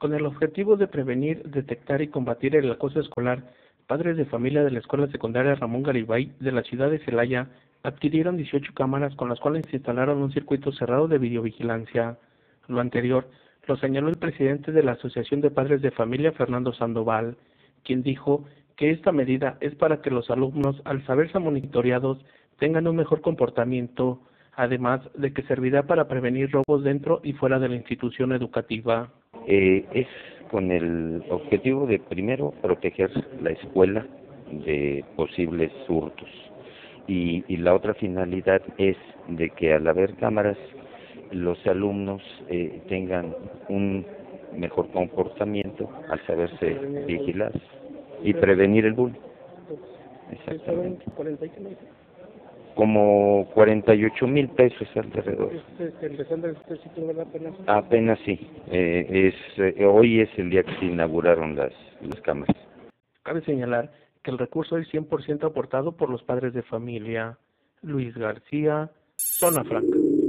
Con el objetivo de prevenir, detectar y combatir el acoso escolar, padres de familia de la Escuela Secundaria Ramón Garibay de la ciudad de Celaya adquirieron 18 cámaras con las cuales instalaron un circuito cerrado de videovigilancia. Lo anterior lo señaló el presidente de la Asociación de Padres de Familia, Fernando Sandoval, quien dijo que esta medida es para que los alumnos, al saberse monitoreados, tengan un mejor comportamiento, además de que servirá para prevenir robos dentro y fuera de la institución educativa. Es con el objetivo de, primero, proteger la escuela de posibles hurtos. Y la otra finalidad es de que al haber cámaras, los alumnos tengan un mejor comportamiento al saberse vigilar y prevenir el bullying. Exactamente. Como 48,000 pesos alrededor. Apenas sí. Hoy es el día que se inauguraron las cámaras. Cabe señalar que el recurso es 100% aportado por los padres de familia. Luis García, Zona Franca.